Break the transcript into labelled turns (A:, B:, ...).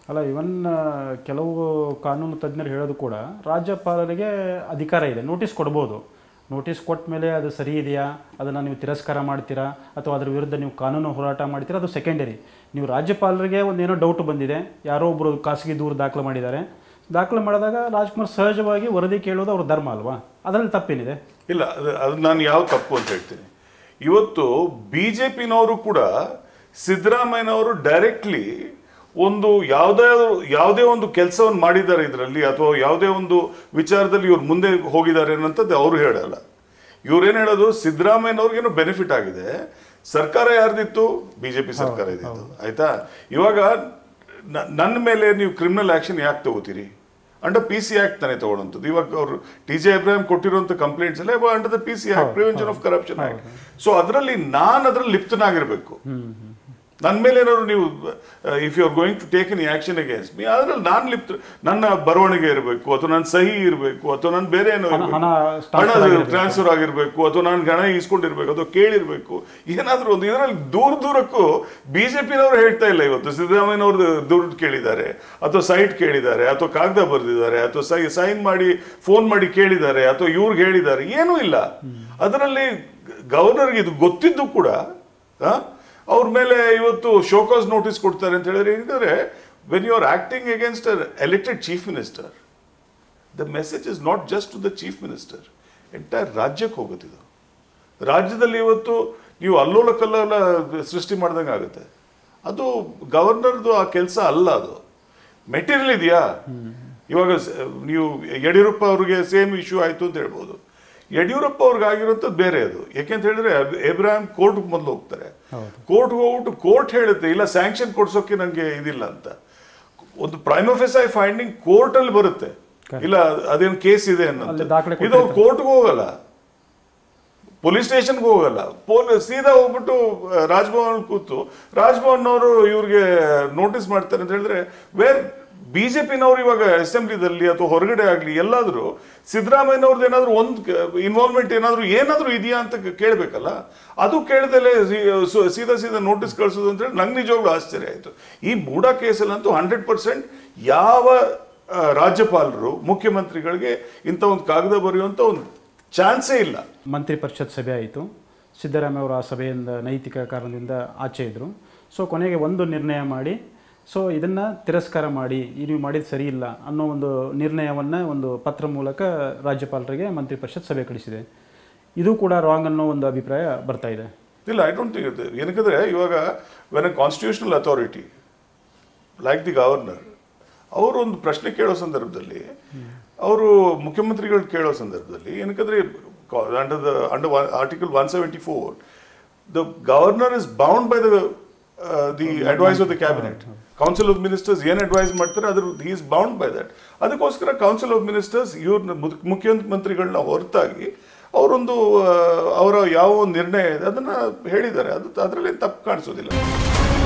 A: ಅಲ್ಲ ಇವನ್ ಕೆಲವು ಕಾನೂನು ತಜ್ಞರು ಹೇಳೋದು ಕೂಡ ರಾಜ್ಯಪಾಲರಿಗೆ ಅಧಿಕಾರ ಇದೆ, ನೋಟಿಸ್ ಕೊಡ್ಬೋದು. ನೋಟಿಸ್ ಕೊಟ್ಟ ಮೇಲೆ ಅದು ಸರಿ ಇದೆಯಾ, ಅದನ್ನು ನೀವು ತಿರಸ್ಕಾರ ಮಾಡ್ತೀರಾ ಅಥವಾ ಅದರ ವಿರುದ್ಧ ನೀವು ಕಾನೂನು ಹೋರಾಟ ಮಾಡ್ತೀರಾ, ಅದು ಸೆಕೆಂಡರಿ. ನೀವು ರಾಜ್ಯಪಾಲರಿಗೆ ಒಂದೇನೋ ಡೌಟ್ ಬಂದಿದೆ, ಯಾರೋ ಒಬ್ಬರು ಖಾಸಗಿ ದೂರು ದಾಖಲೆ ಮಾಡಿದ್ದಾರೆ, ದಾಖಲೆ ಮಾಡಿದಾಗ ರಾಜ್ಕುಮಾರ್ ಸಹಜವಾಗಿ ವರದಿ ಕೇಳೋದು ಅವ್ರ ಧರ್ಮ ಅಲ್ವಾ? ಅದರಲ್ಲಿ ತಪ್ಪೇನಿದೆ?
B: ಇಲ್ಲ, ಅದು ನಾನು ಯಾವ ತಪ್ಪು ಅಂತ ಹೇಳ್ತೀನಿ. ಇವತ್ತು BJPನವರು ಕೂಡ ಸಿದ್ದರಾಮಯ್ಯನವರು ಡೈರೆಕ್ಟ್ಲಿ ಒಂದು ಯಾವುದೇ ಒಂದು ಕೆಲಸವನ್ನು ಮಾಡಿದ್ದಾರೆ ಇದರಲ್ಲಿ, ಅಥವಾ ಯಾವುದೇ ಒಂದು ವಿಚಾರದಲ್ಲಿ ಇವ್ರು ಮುಂದೆ ಹೋಗಿದ್ದಾರೆ ಅನ್ನೋಂಥದ್ದು ಅವರು ಹೇಳಲ್ಲ. ಇವ್ರೇನು ಹೇಳೋದು, ಸಿದ್ದರಾಮಯ್ಯನವ್ರಿಗೇನು ಬೆನಿಫಿಟ್ ಆಗಿದೆ, ಸರ್ಕಾರ ಯಾರ್ದಿತ್ತು? BJP ಸರ್ಕಾರ ಇದ್ದಿತ್ತು, ಆಯ್ತಾ? ಇವಾಗ ನನ್ನ ಮೇಲೆ ನೀವು ಕ್ರಿಮಿನಲ್ ಆಕ್ಷನ್ ಯಾಕೆ ತಗೋತೀರಿ? ಅಂಡರ್ PC ಆಕ್ಟ್ ತಾನೇ ತಗೊಳ್ಳೋಂಥದ್ದು. ಇವಾಗ ಅವರು TJ ಅಬ್ರಾಹಿಂ ಕೊಟ್ಟಿರುವಂಥ ಕಂಪ್ಲೇಂಟ್ಸ್ ಎಲ್ಲ under the PC act, prevention of corruption act. So ಅದರಲ್ಲಿ ನಾನು ಅದ್ರಲ್ಲಿ ಲಿಪ್ತನಾಗಿರ್ಬೇಕು. ನನ್ನ ಮೇಲೆ ಏನಾದ್ರು ನೀವು if you are going to take any action against me, ಅದ್ರಲ್ಲಿ ನಾನು ನನ್ನ ಬರವಣಿಗೆ ಇರಬೇಕು, ಅಥವಾ ನನ್ನ ಸಹಿ ಇರಬೇಕು, ಅಥವಾ ನಾನು ಬೇರೆ ಏನೋ ಹಣ ಟ್ರಾನ್ಸ್ಫರ್ ಆಗಿರ್ಬೇಕು, ಅಥವಾ ನಾನು ಹಣ ಇಸ್ಕೊಂಡಿರ್ಬೇಕು, ಅಥವಾ ಕೇಳಿರ್ಬೇಕು, ಏನಾದ್ರು ಒಂದು. ಇದರಲ್ಲಿ ದೂರಕ್ಕೂ BJPನವರು ಹೇಳ್ತಾ ಇಲ್ಲ. ಇವತ್ತು ಸಿದ್ದರಾಮಯ್ಯನವ್ರು ದುಡ್ಡು ಕೇಳಿದ್ದಾರೆ, ಅಥವಾ ಸೈಟ್ ಕೇಳಿದ್ದಾರೆ, ಅಥವಾ ಕಾಗದ ಬರೆದಿದ್ದಾರೆ, ಅಥವಾ ಸೈನ್ ಮಾಡಿ ಫೋನ್ ಮಾಡಿ ಕೇಳಿದ್ದಾರೆ, ಅಥವಾ ಇವ್ರಿಗೆ ಹೇಳಿದ್ದಾರೆ, ಏನೂ ಇಲ್ಲ. ಅದರಲ್ಲಿ ಗವರ್ನರ್ಗೆ ಇದು ಗೊತ್ತಿದ್ದು ಕೂಡ ಅವ್ರ ಮೇಲೆ ಇವತ್ತು ಶೋಕಾಸ್ ನೋಟಿಸ್ ಕೊಡ್ತಾರೆ ಅಂತ ಹೇಳಿದ್ರೆ, ಏನಂದ್ರೆ when you are acting against a elected chief minister, the message is not just to the chief minister, entire ರಾಜ್ಯಕ್ಕೆ ಹೋಗುತ್ತಿದ್ದು. ರಾಜ್ಯದಲ್ಲಿ ಇವತ್ತು ನೀವು ಅಲ್ಲೋಲ ಕಲ್ಲೋಲ ಸೃಷ್ಟಿ ಮಾಡ್ದಂಗೆ ಆಗುತ್ತೆ. ಅದು ಗವರ್ನರ್ದು ಆ ಕೆಲಸ ಅಲ್ಲ. ಅದು ಮೆಟೀರಿಯಲ್ ಇದೆಯಾ? ಇವಾಗ ನೀವು ಯಡಿಯೂರಪ್ಪ ಅವ್ರಿಗೆ ಸೇಮ್ ಇಶ್ಯೂ ಆಯ್ತು ಅಂತ ಹೇಳ್ಬೋದು. ಯಡಿಯೂರಪ್ಪ ಅವ್ರಿಗೆ ಆಗಿರೋಂಥದ್ದು ಬೇರೆ. ಅದು ಯಾಕೆಂತ ಹೇಳಿದ್ರೆ ಎಬ್ರಾಹಿಂ ಕೋರ್ಟ್ಗೆ ಮೊದಲು ಹೋಗ್ತಾರೆ, ಕೋರ್ಟ್ಗೆ ಹೋಗ್ಬಿಟ್ಟು ಕೋರ್ಟ್ ಹೇಳುತ್ತೆ ಇಲ್ಲ ಸ್ಯಾಂಕ್ಷನ್ ಕೊಡ್ಸೋಕೆ ನನಗೆ ಇದಿಲ್ಲ ಅಂತ. ಒಂದು ಪ್ರೈಮಾ ಫೇಸಿ ಫೈಂಡಿಂಗ್ ಕೋರ್ಟ್ ಅಲ್ಲಿ ಬರುತ್ತೆ, ಇಲ್ಲ ಅದೇನು ಕೇಸ್ ಇದೆ ಅನ್ನೋದು. ಇದು ಅವ್ರು ಕೋರ್ಟ್ಗೆ ಹೋಗಲ್ಲ, ಪೊಲೀಸ್ ಸ್ಟೇಷನ್ಗೆ ಹೋಗಲ್ಲ, ಸೀದಾ ಹೋಗ್ಬಿಟ್ಟು ರಾಜಭವನ್ ಕೂತು ರಾಜಭವನ್ ಅವರು ಇವ್ರಿಗೆ ನೋಟಿಸ್ ಮಾಡ್ತಾರೆ ಅಂತ ಹೇಳಿದ್ರೆ, BJPನವ್ರು ಇವಾಗ ಅಸೆಂಬ್ಲಿದಲ್ಲಿ ಅಥವಾ ಹೊರಗಡೆ ಆಗಲಿ ಎಲ್ಲಾದರೂ ಸಿದ್ದರಾಮಯ್ಯನವ್ರದ್ದು ಏನಾದರೂ ಒಂದು ಇನ್ವಾಲ್ವ್ಮೆಂಟ್ ಏನಾದರೂ ಇದೆಯಾ ಅಂತ ಕೇಳಬೇಕಲ್ಲ. ಅದು ಕೇಳದಲ್ಲೇ ಸೀದಾ ನೋಟಿಸ್ ಕಳಿಸೋದು ಅಂತ ಹೇಳಿ ನಂಗೆ ನಿಜವಾಗ್ಲೂ ಆಶ್ಚರ್ಯ ಆಯಿತು. ಈ ಮೂಡಾ ಕೇಸಲ್ಲಂತೂ 100% ಯಾವ ರಾಜ್ಯಪಾಲರು ಮುಖ್ಯಮಂತ್ರಿಗಳಿಗೆ ಇಂಥ ಒಂದು ಕಾಗದ ಬರೆಯುವಂಥ ಒಂದು ಚಾನ್ಸೇ ಇಲ್ಲ.
A: ಮಂತ್ರಿ ಪರಿಷತ್ ಸಭೆ ಆಯಿತು, ಸಿದ್ದರಾಮಯ್ಯ ಅವರು ಆ ಸಭೆಯಿಂದ ನೈತಿಕ ಕಾರಣದಿಂದ ಆಚೆ ಇದ್ದರು. ಸೊ ಕೊನೆಗೆ ಒಂದು ನಿರ್ಣಯ ಮಾಡಿ, ಸೊ ಇದನ್ನು ತಿರಸ್ಕಾರ ಮಾಡಿ, ನೀವು ಮಾಡಿದ್ದು ಸರಿ ಇಲ್ಲ ಅನ್ನೋ ಒಂದು ನಿರ್ಣಯವನ್ನು ಒಂದು ಪತ್ರ ಮೂಲಕ ರಾಜ್ಯಪಾಲರಿಗೆ ಮಂತ್ರಿ ಪರಿಷತ್ ಸಭೆ ಕಳಿಸಿದೆ. ಇದು ಕೂಡ ರಾಂಗ್ ಅನ್ನೋ ಒಂದು ಅಭಿಪ್ರಾಯ ಬರ್ತಾ ಇದೆ.
B: ಇಲ್ಲ, ಐ ಡೋಂಟ್ ಥಿಂಕ್ ಇಟ್. ಏನಕ್ಕಂದರೆ ಇವಾಗ when a constitutional authority like the governor ಅವರು ಒಂದು ಪ್ರಶ್ನೆ ಕೇಳೋ ಸಂದರ್ಭದಲ್ಲಿ, ಅವರು ಮುಖ್ಯಮಂತ್ರಿಗಳು ಕೇಳೋ ಸಂದರ್ಭದಲ್ಲಿ, ಏನಕ್ಕಂದರೆ under article 174 the governor is bound by the advice of the cabinet. Council of ministers ಏನು ಅಡ್ವೈಸ್ ಮಾಡ್ತಾರೆ ಅದ್ರ he is bound by that. ಅದಕ್ಕೋಸ್ಕರ ಕೌನ್ಸಿಲ್ ಆಫ್ ಮಿನಿಸ್ಟರ್ಸ್ ಇವ್ರನ್ನ ಮುಖ್ಯಮಂತ್ರಿಗಳನ್ನ ಹೊರತಾಗಿ ಅವರೊಂದು ಅವರ ಯಾವ ನಿರ್ಣಯ ಇದೆ ಅದನ್ನು ಹೇಳಿದ್ದಾರೆ. ಅದರಲ್ಲಿ ತಪ್ಪು ಕಾಣಿಸೋದಿಲ್ಲ.